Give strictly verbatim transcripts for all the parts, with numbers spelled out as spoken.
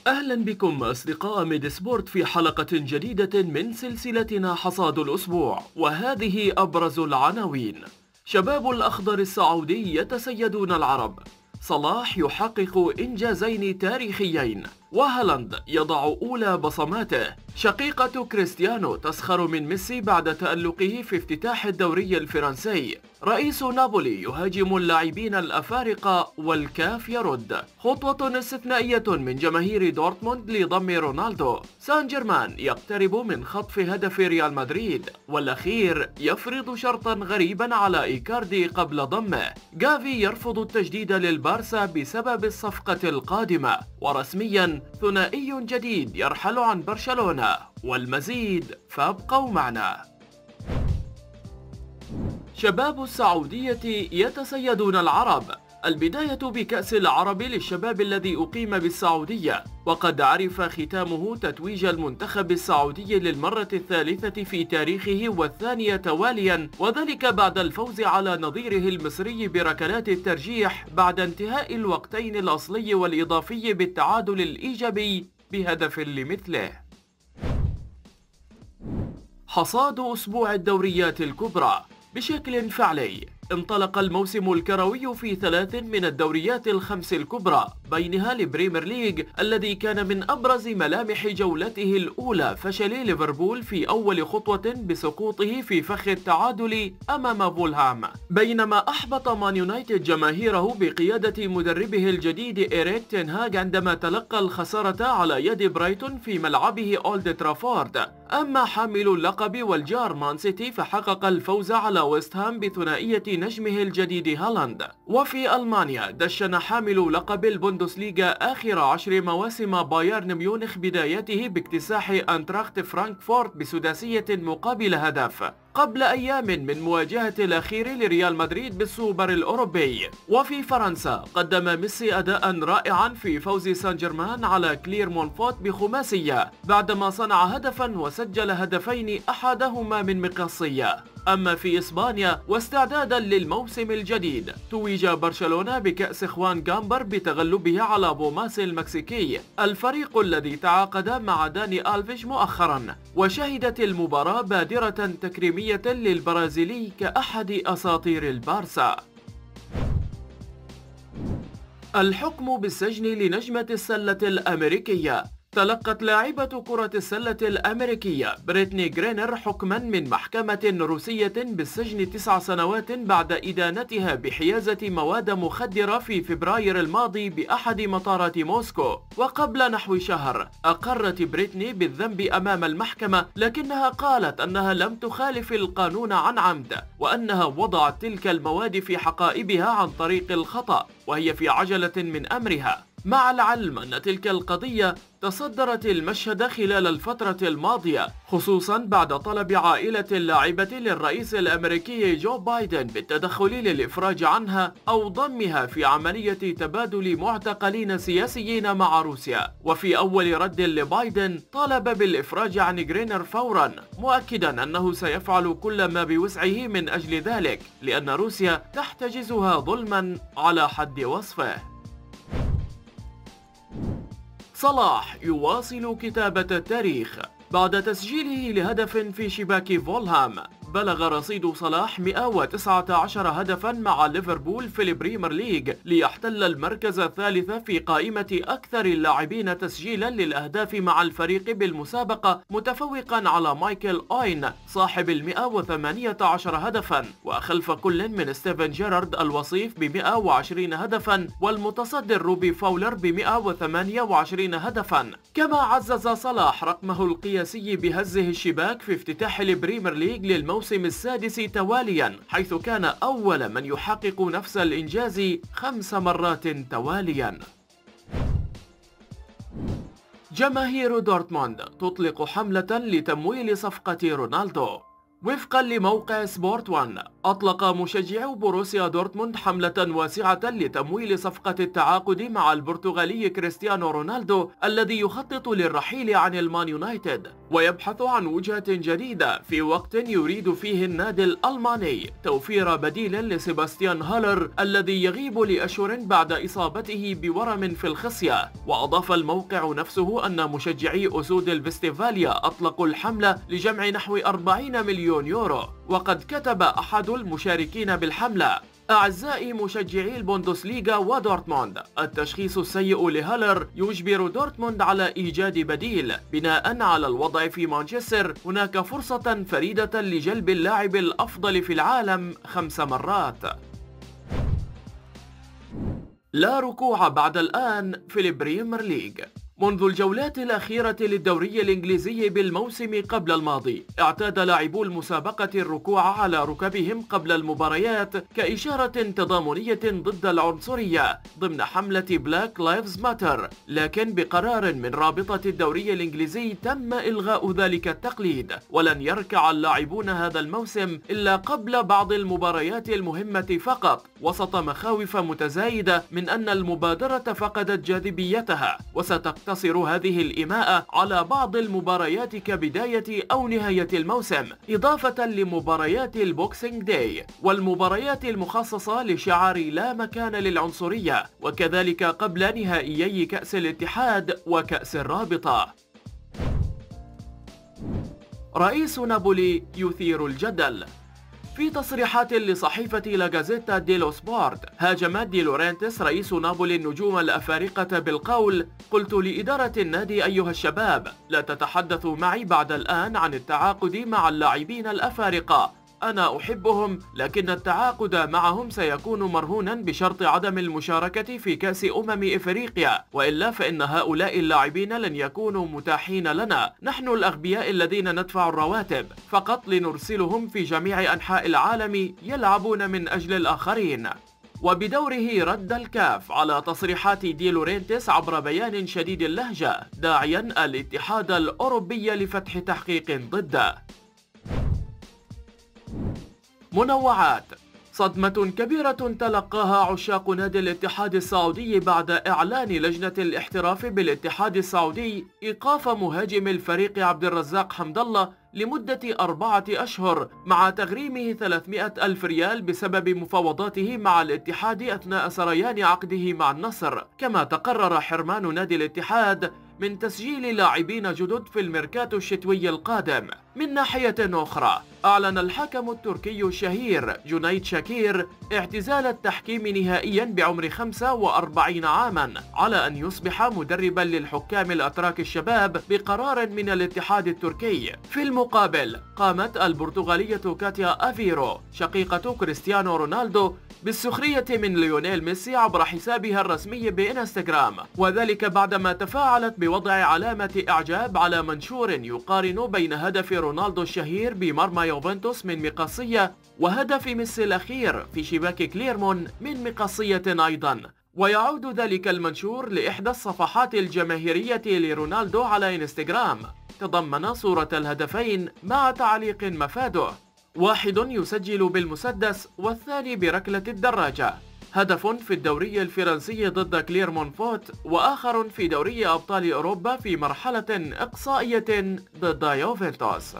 أهلا بكم أصدقاء ميد سبورت في حلقة جديدة من سلسلتنا حصاد الأسبوع، وهذه أبرز العناوين. شباب الأخضر السعودي يتسيدون العرب، صلاح يحقق إنجازين تاريخيين، وهالاند يضع أولى بصماته. شقيقة كريستيانو تسخر من ميسي بعد تألقه في افتتاح الدوري الفرنسي. رئيس نابولي يهاجم اللاعبين الأفارقة والكاف يرد. خطوة استثنائية من جماهير دورتموند لضم رونالدو. سان جيرمان يقترب من خطف هدف ريال مدريد، والأخير يفرض شرطا غريبا على إيكاردي قبل ضمه. جافي يرفض التجديد للبارسا بسبب الصفقة القادمة، ورسميا ثنائي جديد يرحل عن برشلونة. والمزيد فابقوا معنا. شباب السعودية يتسيدون العرب. البداية بكأس العرب للشباب الذي أقيم بالسعودية، وقد عرف ختامه تتويج المنتخب السعودي للمرة الثالثة في تاريخه والثانية تواليا، وذلك بعد الفوز على نظيره المصري بركلات الترجيح بعد انتهاء الوقتين الأصلي والإضافي بالتعادل الإيجابي بهدف لمثله. حصاد أسبوع الدوريات الكبرى. بشكل فعلي انطلق الموسم الكروي في ثلاث من الدوريات الخمس الكبرى، بينها البريمير ليج الذي كان من أبرز ملامح جولته الأولى فشل ليفربول في أول خطوة بسقوطه في فخ التعادل أمام فولهام، بينما أحبط مان يونايتد جماهيره بقيادة مدربه الجديد إيريك تين هاغ عندما تلقى الخسارة على يد برايتون في ملعبه أولد ترافورد. أما حامل اللقب والجار مان سيتي فحقق الفوز على ويست هام بثنائية نجمه الجديد هالاند. وفي ألمانيا دشن حامل لقب البوندسليغا آخر عشر مواسم بايرن ميونخ بدايته باكتساح أنتراخت فرانكفورت بسداسية مقابل هدف، قبل أيام من مواجهة الأخير لريال مدريد بالسوبر الأوروبي. وفي فرنسا قدم ميسي أداء رائعا في فوز سان جيرمان على كليرمونفوت بخماسية بعدما صنع هدفا وسجل هدفين أحدهما من مقصية. أما في إسبانيا واستعدادا للموسم الجديد، توج برشلونة بكأس خوان جامبر بتغلبه على بوماس المكسيكي، الفريق الذي تعاقد مع داني ألفيش مؤخرا، وشهدت المباراة بادرة تكريمية للبرازيلي كأحد أساطير البارسا. الحكم بالسجن لنجمة السلة الأمريكية. تلقت لاعبة كرة السلة الأمريكية بريتني غرينر حكما من محكمة روسية بالسجن تسع سنوات بعد إدانتها بحيازة مواد مخدرة في فبراير الماضي بأحد مطارات موسكو. وقبل نحو شهر أقرت بريتني بالذنب أمام المحكمة، لكنها قالت أنها لم تخالف القانون عن عمد، وأنها وضعت تلك المواد في حقائبها عن طريق الخطأ وهي في عجلة من أمرها، مع العلم أن تلك القضية تصدرت المشهد خلال الفترة الماضية، خصوصا بعد طلب عائلة اللاعبة للرئيس الأمريكي جو بايدن بالتدخل للإفراج عنها أو ضمها في عملية تبادل معتقلين سياسيين مع روسيا. وفي أول رد لبايدن طالب بالإفراج عن غرينر فورا، مؤكدا أنه سيفعل كل ما بوسعه من أجل ذلك، لأن روسيا تحتجزها ظلما على حد وصفه. صلاح يواصل كتابة التاريخ. بعد تسجيله لهدف في شباك فولهام، بلغ رصيد صلاح مئة وتسعة عشر هدفا مع ليفربول في البريمير ليج ليحتل المركز الثالث في قائمة أكثر اللاعبين تسجيلا للأهداف مع الفريق بالمسابقة، متفوقا على مايكل أوين صاحب المئة وثمانية عشر هدفا، وخلف كل من ستيفن جيرارد الوصيف بمئة وعشرين هدفا والمتصدر روبي فاولر بمئة وثمانية وعشرين هدفا. كما عزز صلاح رقمه القياسي بهزه الشباك في افتتاح البريمير ليج للموسم الموسم السادس تواليا، حيث كان أول من يحقق نفس الإنجاز خمس مرات تواليا. جماهير دورتموند تطلق حملة لتمويل صفقة رونالدو. وفقا لموقع سبورت وان، أطلق مشجعو بوروسيا دورتموند حملة واسعة لتمويل صفقة التعاقد مع البرتغالي كريستيانو رونالدو الذي يخطط للرحيل عن المان يونايتد، ويبحث عن وجهة جديدة في وقت يريد فيه النادي الألماني توفير بديل لسيباستيان هالر الذي يغيب لأشهر بعد إصابته بورم في الخصية. وأضاف الموقع نفسه أن مشجعي أسود الفيستيفاليا أطلقوا الحملة لجمع نحو أربعين مليون يورو. وقد كتب أحد المشاركين بالحملة: أعزائي مشجعي البوندسليغا ودورتموند، التشخيص السيء لهالر يجبر دورتموند على إيجاد بديل. بناء على الوضع في مانشستر، هناك فرصة فريدة لجلب اللاعب الأفضل في العالم خمس مرات. لا ركوع بعد الآن في البريمير ليج. منذ الجولات الأخيرة للدوري الإنجليزي بالموسم قبل الماضي، اعتاد لاعبو المسابقة الركوع على ركبهم قبل المباريات كإشارة تضامنية ضد العنصرية ضمن حملة بلاك لايفز ماتر، لكن بقرار من رابطة الدوري الإنجليزي تم إلغاء ذلك التقليد، ولن يركع اللاعبون هذا الموسم إلا قبل بعض المباريات المهمة فقط، وسط مخاوف متزايدة من أن المبادرة فقدت جاذبيتها، وستقتصر تصر هذه الإماءة على بعض المباريات كبداية أو نهاية الموسم، إضافة لمباريات البوكسينج داي والمباريات المخصصة لشعار لا مكان للعنصرية، وكذلك قبل نهائيي كأس الاتحاد وكأس الرابطة. رئيس نابولي يثير الجدل. في تصريحات لصحيفة لا جازيتا ديلو سبورت، هاجم دي لورينتس رئيس نابولي النجوم الأفارقة بالقول: قلت لإدارة النادي أيها الشباب، لا تتحدثوا معي بعد الآن عن التعاقد مع اللاعبين الأفارقة، أنا أحبهم، لكن التعاقد معهم سيكون مرهونا بشرط عدم المشاركة في كأس أمم إفريقيا، وإلا فإن هؤلاء اللاعبين لن يكونوا متاحين لنا، نحن الأغبياء الذين ندفع الرواتب فقط لنرسلهم في جميع أنحاء العالم يلعبون من أجل الآخرين. وبدوره رد الكاف على تصريحات دي لورينتس عبر بيان شديد اللهجة، داعيا الاتحاد الأوروبي لفتح تحقيق ضده. منوعات. صدمة كبيرة تلقاها عشاق نادي الاتحاد السعودي بعد إعلان لجنة الاحتراف بالاتحاد السعودي إيقاف مهاجم الفريق عبد الرزاق حمد الله لمدة أربعة أشهر مع تغريمه ثلاثمئة ألف ريال بسبب مفاوضاته مع الاتحاد أثناء سريان عقده مع النصر. كما تقرر حرمان نادي الاتحاد من تسجيل لاعبين جدد في الميركاتو الشتوي القادم. من ناحية أخرى، أعلن الحكم التركي الشهير جنيد شاكير اعتزال التحكيم نهائيا بعمر خمسة وأربعين عاما، على أن يصبح مدربا للحكام الأتراك الشباب بقرار من الاتحاد التركي. في المقابل، قامت البرتغالية كاتيا أفيرو شقيقة كريستيانو رونالدو بالسخرية من ليونيل ميسي عبر حسابها الرسمي بإنستغرام، وذلك بعدما تفاعلت بوضع علامة إعجاب على منشور يقارن بين هدف رونالدو الشهير بمرمى يوفنتوس من مقصية وهدف ميسي الأخير في شباك كليرمون من مقصية أيضا. ويعود ذلك المنشور لإحدى الصفحات الجماهيرية لرونالدو على إنستغرام، تضمن صورة الهدفين مع تعليق مفاده: واحد يسجل بالمسدس والثاني بركلة الدراجة، هدف في الدوري الفرنسي ضد كليرمون فوت، وآخر في دوري أبطال أوروبا في مرحلة إقصائية ضد يوفنتوس.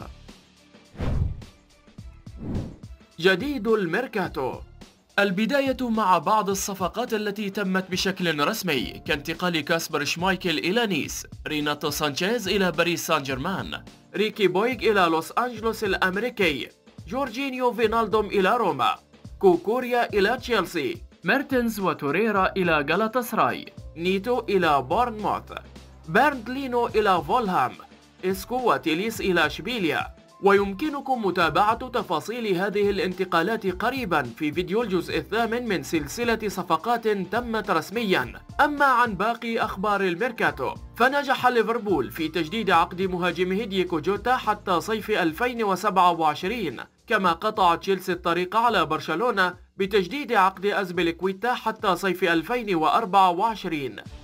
جديد الميركاتو. البداية مع بعض الصفقات التي تمت بشكل رسمي، كانتقال كاسبر شمايكل إلى نيس، ريناتو سانشيز إلى باريس سان جيرمان، ريكي بويغ إلى لوس أنجلوس الأمريكي، جورجينيو فينالدوم إلى روما، كوكوريا إلى تشيلسي، ميرتنز وتوريرا إلى غالاتاسراي، نيتو إلى بورنموث، بيرندلينو إلى فولهام، إسكو وتيليس إلى إشبيليا. ويمكنكم متابعة تفاصيل هذه الانتقالات قريبا في فيديو الجزء الثامن من سلسلة صفقات تمت رسميا. أما عن باقي أخبار الميركاتو، فنجح ليفربول في تجديد عقد مهاجمه دييغو جوتا حتى صيف ألفين وسبعة وعشرين، كما قطع تشيلسي الطريق على برشلونة بتجديد عقد أزبيليكويتا حتى صيف ألفين وأربعة وعشرين.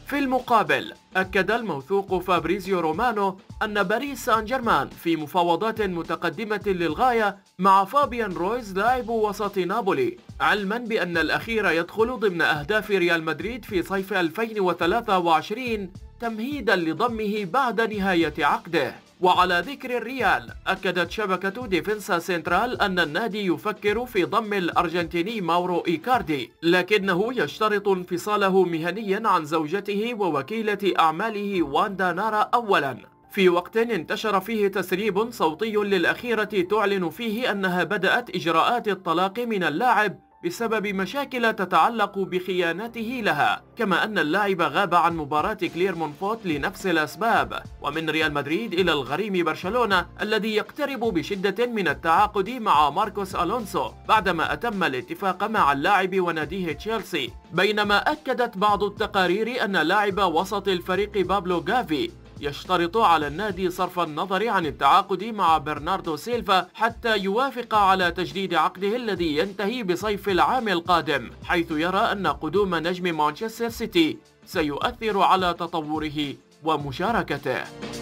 في المقابل، أكد الموثوق فابريزيو رومانو أن باريس سان جيرمان في مفاوضات متقدمة للغاية مع فابيان رويز لاعب وسط نابولي، علما بأن الأخير يدخل ضمن أهداف ريال مدريد في صيف ألفين وثلاثة وعشرين تمهيدا لضمه بعد نهاية عقده. وعلى ذكر الريال، أكدت شبكة ديفنسا سنترال أن النادي يفكر في ضم الأرجنتيني ماورو إيكاردي، لكنه يشترط انفصاله مهنيا عن زوجته ووكيلة أعماله واندا نارا أولا، في وقت انتشر فيه تسريب صوتي للأخيرة تعلن فيه أنها بدأت إجراءات الطلاق من اللاعب بسبب مشاكل تتعلق بخيانته لها، كما أن اللاعب غاب عن مباراة كليرمونفوت لنفس الأسباب. ومن ريال مدريد إلى الغريم برشلونة الذي يقترب بشدة من التعاقد مع ماركوس ألونسو بعدما أتم الاتفاق مع اللاعب وناديه تشيلسي، بينما أكدت بعض التقارير أن لاعب وسط الفريق بابلو غافي يشترط على النادي صرف النظر عن التعاقد مع برناردو سيلفا حتى يوافق على تجديد عقده الذي ينتهي بصيف العام القادم، حيث يرى أن قدوم نجم مانشستر سيتي سيؤثر على تطوره ومشاركته.